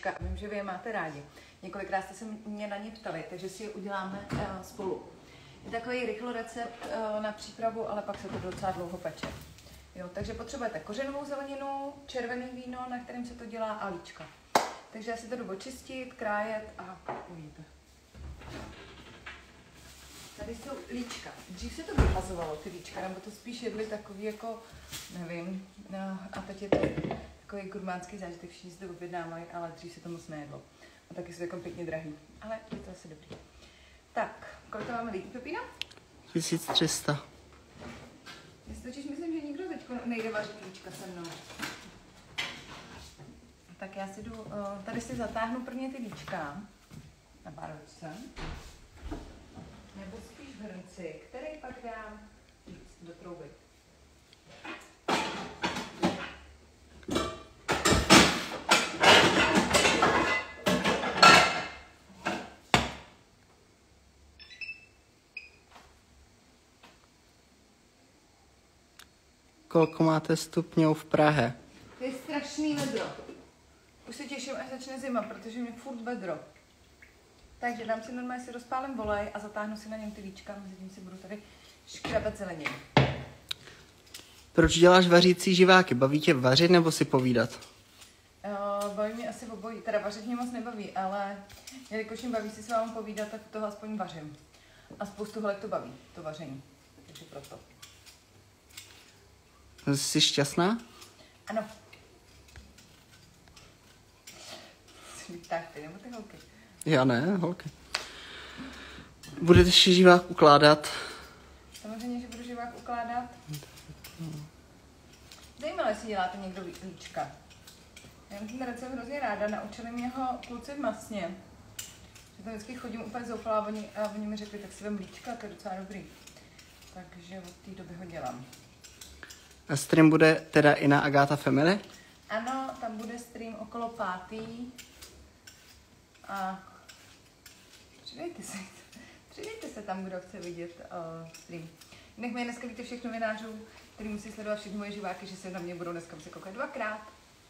líčka. Vím, že vy je máte rádi. Několikrát jste se mě na ně ptali, takže si je uděláme spolu. Je takový rychlo recept na přípravu, ale pak se to docela dlouho peče. Jo, takže potřebujete kořenovou zeleninu, červený víno, na kterém se to dělá, a líčka. Takže já si to jdu očistit, krájet a uvidíte. Tady jsou líčka. Dřív se to vyhazovalo, ty líčka, nebo to spíš jedli takový jako, nevím, no, a teď je to takový gurmánský zážitek, všichni si to objednávají, ale dřív se to moc nejedlo. A taky jsou jako pěkně drahý, ale je to asi dobrý. Tak, kolik to máme lidí, Pepína? 1300. Já si totiž myslím, že nikdo teď nejde vařit líčka se mnou. Tak já si jdu, tady si zatáhnu prvně ty líčka na párovičce. Nebo spíš v hrnci, který pak dám do trouby. Kolko máte stupňů v Prahe? To je strašný vedro. Už se těším, až začne zima, protože mě furt vedro. Takže dám si normálně, si rozpálím volej a zatáhnu si na něm ty líčka, mezi tím si budu tady škrabat zeleninu. Proč děláš vařící živáky? Baví tě vařit nebo si povídat? Baví mě asi obojí, teda vařit mě moc nebaví, ale jelikož mě baví si s vámi povídat, tak toho aspoň vařím. A spoustu holek to baví, to vaření, takže proto. Jsi šťastná? Ano. Tak ty, nebo ty holky? Já ne, holky. Budete si živák ukládat? Samozřejmě, že budu živák ukládat. Zajímavé, jestli děláte někdo líčka. Já mám ten recept hrozně ráda, naučili mě ho kluci v Masně. Že tam vždycky chodím úplně zoufalá a oni mi řekli, tak si vem líčka, to je docela dobrý. Takže od té doby ho dělám. A stream bude teda i na Agáta Family? Ano, tam bude stream okolo 5. A přidejte se tam, kdo chce vidět stream. Jinak mi dneska víte všech novinářů, který musí sledovat všechny moje živáky, že se na mě budou dneska se koukat 2krát.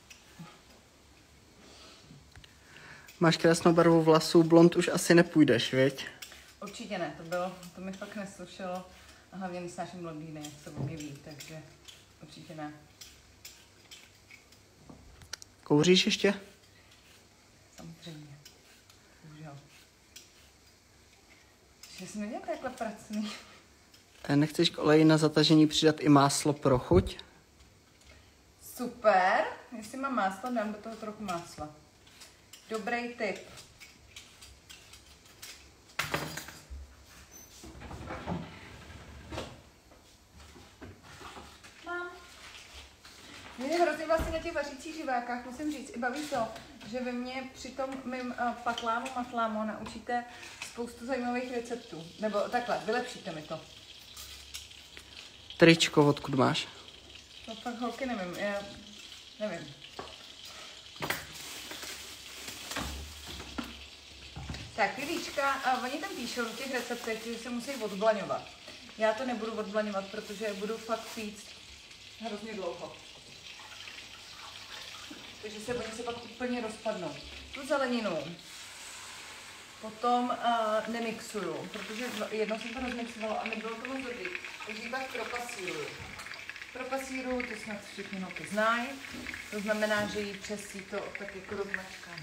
Máš krásnou barvu vlasů, blond už asi nepůjdeš, viď? Určitě ne, to mi fakt neslušelo. A hlavně nesnáším blondýny, jak se objeví, takže určitě ne. Kouříš ještě? Samozřejmě. Bohužel. Že jsme měli takhle pracný. Nechceš k oleji na zatažení přidat i máslo pro chuť? Super, jestli mám máslo, dám do toho trochu másla. Dobrý tip. Mám. Mě hrozně vlastně na těch vařících živákách, musím říct, i baví to, že vy mě při tom mým patlámu naučíte spoustu zajímavých receptů. Nebo takhle, vylepšíte mi to. Tričko, odkud máš? To fakt holky nevím, já nevím. Tak, ty líčka, a oni tam píšou v těch receptech, že se musí odblaňovat. Já to nebudu odblaňovat, protože budu fakt pít hrozně dlouho. Takže oni se pak úplně rozpadnou. Tu zeleninu potom nemixuju, protože jednou jsem to rozmixovala a nebylo to moc dobrý. Takže ji pak propasíruju, to snad všichni holky znají. To znamená, že ji přesí to tak jako rozmačkám.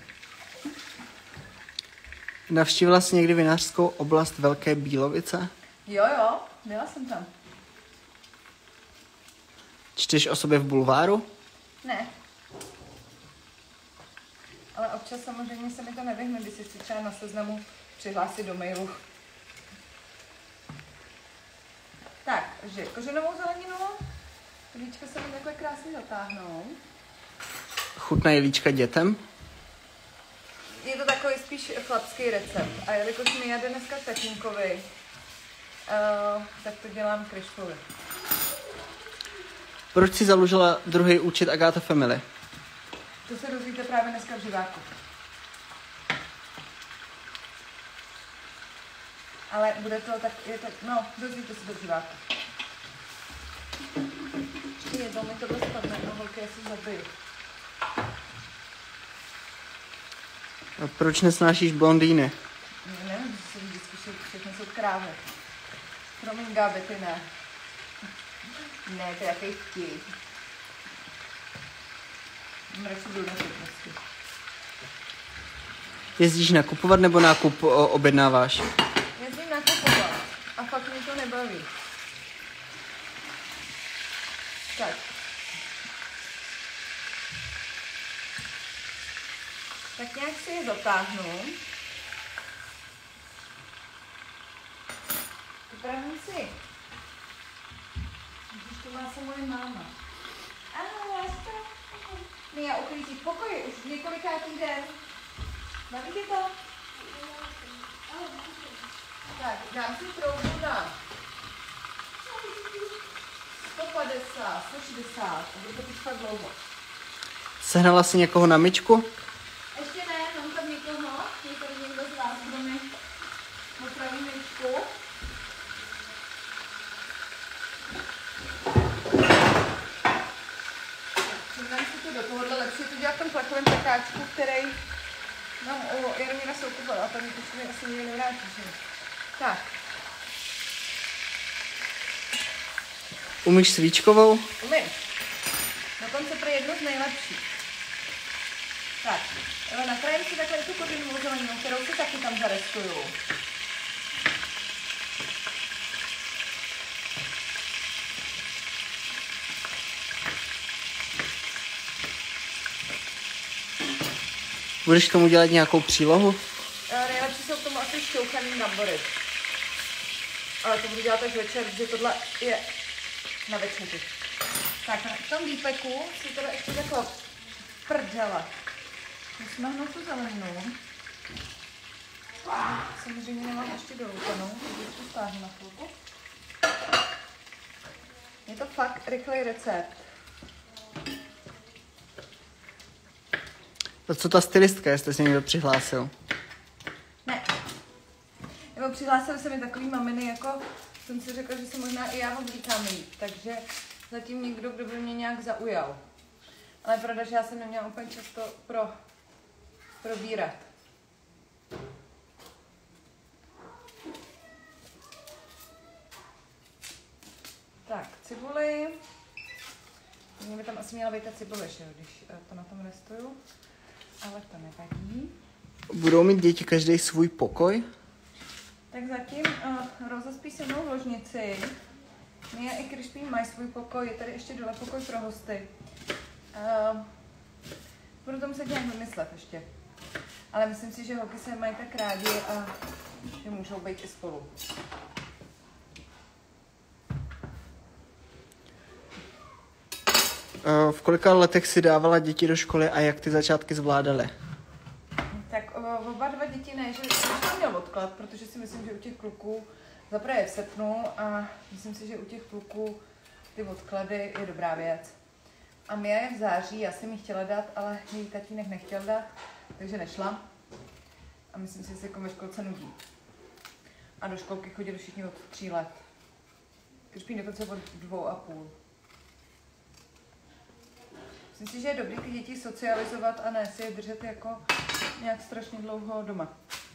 Navštívila jsi někdy vinařskou oblast Velké Bílovice? Jo, byla jsem tam. Čteš o sobě v bulváru? Ne. Ale občas samozřejmě se mi to nevyhne, když si chci třeba na Seznamu přihlásit do mailu. Takže kořenovou zeleninu, líčka se mi takhle krásně zatáhnou. Chutnají líčka dětem? Je to takový spíš chlapský recept. A jelikož mi jede dneska tatínkovi, tak to dělám Kryškovi. Proč jsi založila druhý účet Agáta Family? To se dozvíte právě dneska v živáku. Ale bude to tak, dozvíte se do živáku. Ještě jednou mi tohle spadne, holky, já se zabiju. A proč nesnášíš blondýny? Nevím, že se vždycky všechny jsou krávy. Promiň, Gabi, ty ne. Ne, to je jaký vtip. Radši budu na prostě. Jezdíš nakupovat nebo nákup objednáváš? Jezdím nakupovat a fakt mě to nebaví. Tak. Tak nějak si je zatáhnu. Vypravím si. Když to má se moje máma. Ano, Mia uklízí pokoj už několikátý den. Baví tě to? Tak, dám si troubu na 150, 160 a bude to teď fakt dlouho. Sehnala jsi někoho na myčku? Ještě ne, mám tam někoho, je tady někdo z vás, kdo mi opraví myčku. Přidám si to do tohohle, lepší je to dělat v tom tlakovém pekáčku, který mám u Jaromíra Soukupa, a tam už mi asi nikdy nevrátí, že? Tak. Umíš svíčkovou? Umím. Dokonce pro jednu z nejlepších. Tak, ale nakrájím si takhle tu kořenovou zeleninu, kterou si taky tam zarestuju. Budeš k tomu dělat nějakou přílohu? Nejlepší jsou k tomu asi šťouchaný brambory. Ale to budu dělat až večer, protože tohle je na večeři. Tak, v tom výpeku si teda ještě takhle prdele. Usmahnu tu zeleninu. Samozřejmě nemám ještě doloupanou, takže to stáhnu na chvilku. Je to fakt rychlej recept. A co ta stylistka, jestli se někdo přihlásil? Ne. Nebo přihlásili se mi takový maminy, jako jsem si řekla, že se možná i já oblíkám jít, takže zatím někdo, kdo by mě nějak zaujal. Ale pravda, že já jsem neměla úplně často probírat. Tak, cibuli. Mě by tam asi měla být ta cibule, že, když to na tom restuju. Ale to nevadí. Budou mít děti každý svůj pokoj? Tak zatím Roza spí se mnou v ložnici. Mia i Krišpín mají svůj pokoj, je tady ještě dole pokoj pro hosty. Budu to muset nějak vymyslet ještě. Ale myslím si, že holky se mají tak rádi a že můžou být i spolu. V kolika letech si dávala děti do školy a jak ty začátky zvládaly? Tak oba dva děti ne, že jsem měl odklad, protože si myslím, že u těch kluků zaprvé je v srpnu a myslím si, že u těch kluků ty odklady je dobrá věc. A Mia je v září, já jsem jí chtěla dát, ale její tatínek nechtěl dát, takže nešla. A myslím si, že se jako ve školce nudí. A do školky chodili všichni od 3 let. Krišpín dokonce od 2,5. Myslím si, že je dobrý ty děti socializovat a ne si je držet jako nějak strašně dlouho doma.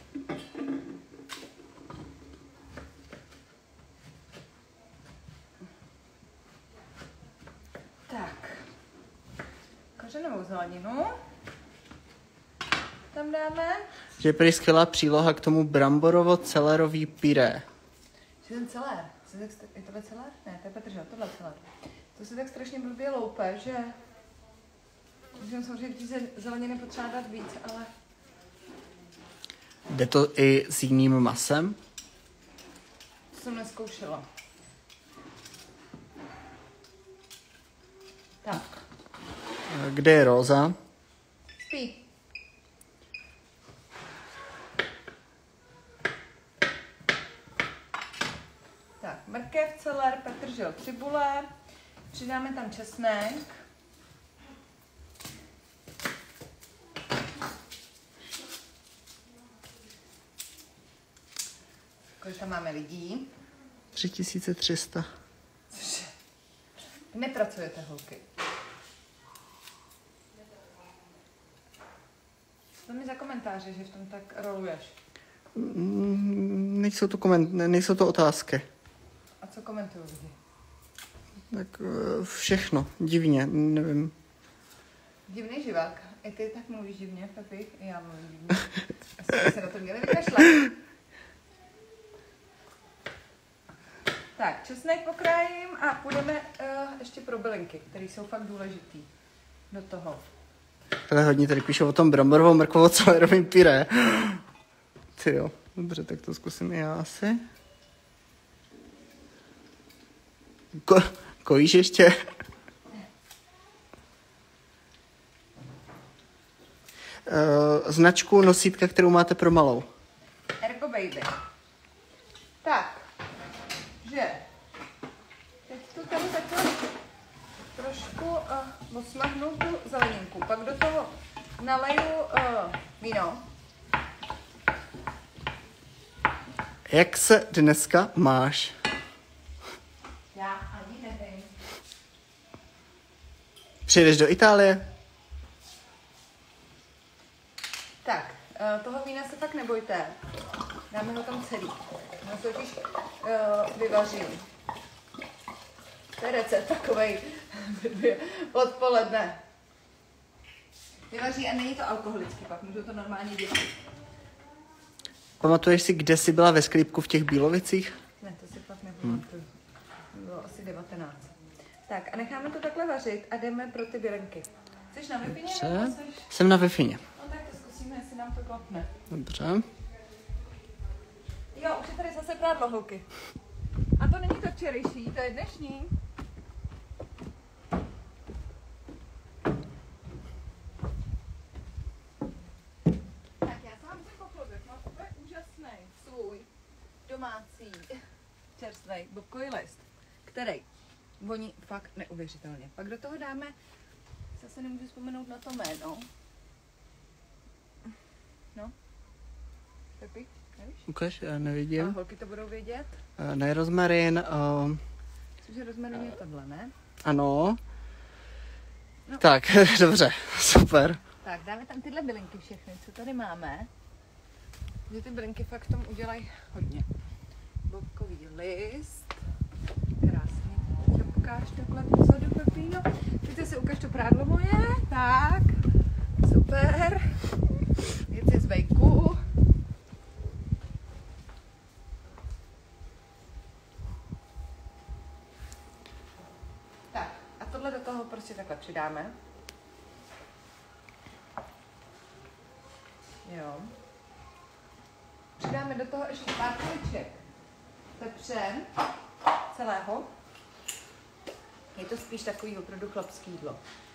Tak. Kořenovou zeleninu. Tam dáme. Že je prý skvělá příloha k tomu bramborovo-celerový pyré. Že ten celér. Je tohle celér? Ne, to je petržel, tohle je celér. To se tak strašně blbě loupe, že samozřejmě ty zeleniny potřeba dát víc, ale Jde to i s jiným masem? to jsem neskoušela. Tak. Kde je Róza? Spí. Tak, mrkev, celer, petržel, cibule. Přidáme tam česnek. Kolik tam máme lidí? 3300. Cože? Nepracujete, holky. To mi za komentáře, že v tom tak roluješ? Nejsou to otázky. A co komentují lidi? Tak všechno, divně, nevím. Divný živák. I ty tak mluvíš divně, Pepi? I já mluvím divně. Asi by se na to měli vykašlat. Tak, česnek pokrájím a půjdeme ještě pro bylinky, které jsou fakt důležitý do toho. Ale hodně tady píšou o tom bramborovou mrkvovo celerovým pyré. Ty jo, dobře, tak to zkusím i já asi. Kojíš ještě? Značku nosítka, kterou máte pro malou. Ergo Baby. Tak, že teď to tady takhle trošku osmahnu tu zeleninku. Pak do toho naleju víno. Jak se dneska máš? Já ani nevím. Přijedeš do Itálie? Tak, toho vína se fakt nebojte. Dáme ho tam celý. Já se totiž vyvařím. To je recept takovej odpoledne. Vyvaří a není to alkoholický, pak můžou to normálně děti. Pamatuješ si, kde jsi byla ve sklípku v těch Bílovicích? Ne, to si fakt nepamatuju. Bylo asi 19. Tak a necháme to takhle vařit a jdeme pro ty bylinky. Jsi na Wi-Fi? Dobře. Jsem na Wi-Fi. No tak to zkusíme, jestli nám to klapne. Dobře. Jo, už je tady zase prádlo, holky. A to není to včerejší, to je dnešní. Tak já sám jsem poklobek, mám úplně úžasný svůj domácí čerstvý bobkový list, který voní fakt neuvěřitelně. Pak do toho dáme, zase nemůžu vzpomenout na to jméno. No, Pepi, nevíš? Ukaž, já A nevidím. holky to budou vědět. Ne rozmarin, Myslím, že rozmarin je tohle, ne? ano. No. Tak, dobře, super. Tak, dáme tam tyhle bylinky všechny, co tady máme. Že ty bylinky fakt v tom udělají hodně. Bobkový list. Krásně. Teď ukáž takhle pozadu, Pepíno. Teď si ukáž to prádlo moje. Tak. Super. Věci z vejku. Tak, a tohle do toho prostě takhle přidáme. Jo. Přidáme do toho ještě pár kuliček pepře celého. Je to spíš takový opravdu chlapský jídlo.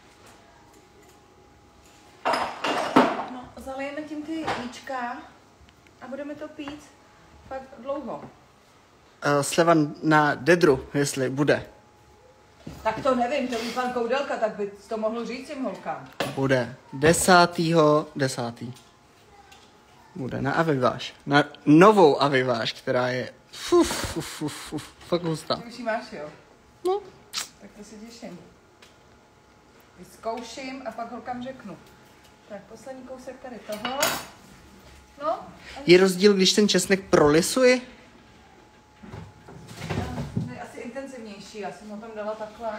No, zalijeme tím ty jíčka a budeme to pít fakt dlouho. Sleva na dedru, jestli bude. Tak to nevím, to ví pan Koudelka, tak by to mohl říct těm holkám. Bude 10.10. Bude na Aviváš. Na novou Aviváš, která je fakt hustá. Ty už ji máš, jo? No. Tak to se těším. Vyzkouším a pak holkám řeknu. Tak poslední kousek tady toho. No. Je rozdíl, když ten česnek prolisuji? Je asi intenzivnější, já jsem ho tam dala takhle.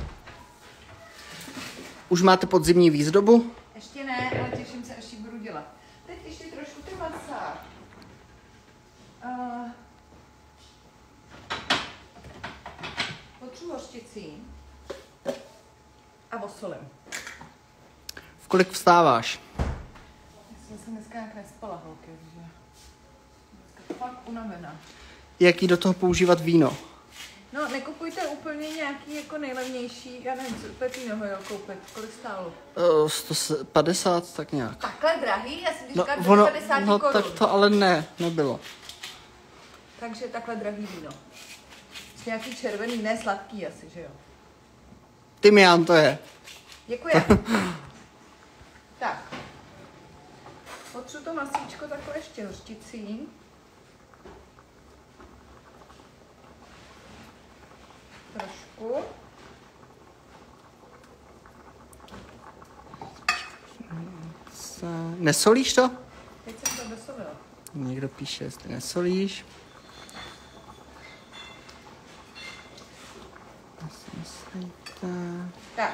Už máte podzimní výzdobu? Ještě ne, ale těším se, až ji budu dělat. Teď ještě trošku ty masa. Potřu hořčicí a osolím. V kolik vstáváš? Já jsem se dneska nějak nespala, holky, takže dneska fakt unavená. Jaký do toho používat víno? No, nekupujte úplně nějaký jako nejlevnější, já nevím, co Pepino ho jel koupit, kolik stálo? 150, tak nějak. Takhle drahý? Já jsem No, říkala 250 no korun. tak to ale nebylo. Takže takhle drahý víno. Nějaký červený, ne sladký asi, že jo? Tymián to je. Děkuji. Tak. Potřu to masíčko takhle ještě hořčicí. Trošku. Nesolíš to? Teď jsem to dosolila. Někdo píše, jestli nesolíš. Tak.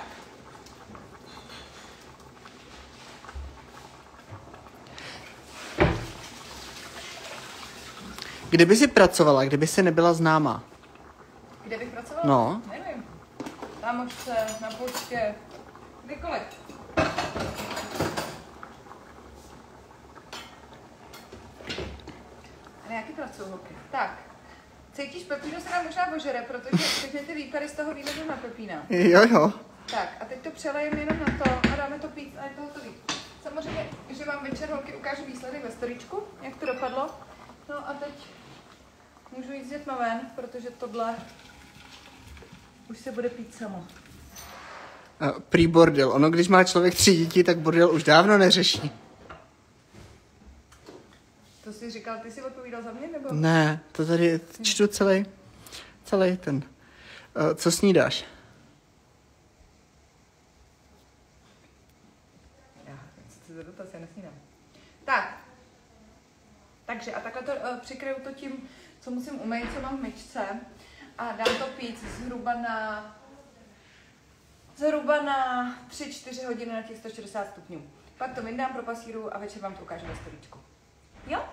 Kdyby jsi pracovala, kdyby jsi nebyla známá? Kde bych pracovala? No. Nevím. Támošce, na poště, kdykoliv. Ale jaký pracuju, holky? Tak. Cítíš, Pepíno se nám možná ožere, protože všechny ty výpary z toho vína jdou na Pepína. Jo. Tak a teď to přelejeme jenom na to a dáme to pít a je to hotový. Samozřejmě, že vám večer holky ukážu výsledek ve storíčku, jak to dopadlo. No a teď můžu jít s dětma ven, protože tohle už se bude pít samo. Prý bordel. Ono, když má člověk 3 děti, tak bordel už dávno neřeší. To jsi říkal, ty jsi odpovídal za mě, nebo? Ne, to tady čtu celý ten. Co snídáš? Já chci za dotaz, já nesnídám. Tak. Takže a takhle to přikryju to tím, co musím umýt, co mám v myčce. A dám to pít zhruba na 3-4 hodiny na těch 160 stupňů. Pak to vyndám pro pasíru a večer vám to ukážu ve storíčku. Jo?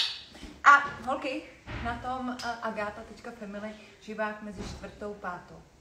A holky, na tom agata.family živák mezi 4. a 5.